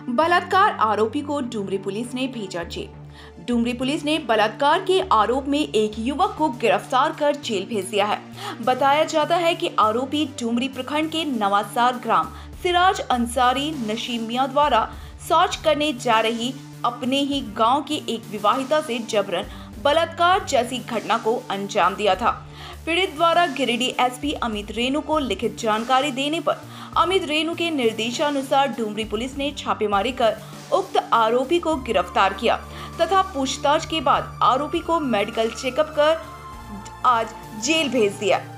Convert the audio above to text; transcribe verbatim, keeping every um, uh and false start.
बलात्कार आरोपी को डुमरी पुलिस ने भेजा जेल। डुमरी पुलिस ने बलात्कार के आरोप में एक युवक को गिरफ्तार कर जेल भेज दिया है। बताया जाता है कि आरोपी डुमरी प्रखंड के नवासार ग्राम सिराज अंसारी नशीम मियां द्वारा शौच करने जा रही अपने ही गांव की एक विवाहिता से जबरन बलात्कार जैसी घटना को अंजाम दिया था। पीड़ित द्वारा गिरिडीह एसपी अमित रेणु को लिखित जानकारी देने पर अमित रेणु के निर्देशानुसार डुमरी पुलिस ने छापेमारी कर उक्त आरोपी को गिरफ्तार किया तथा पूछताछ के बाद आरोपी को मेडिकल चेकअप कर आज जेल भेज दिया।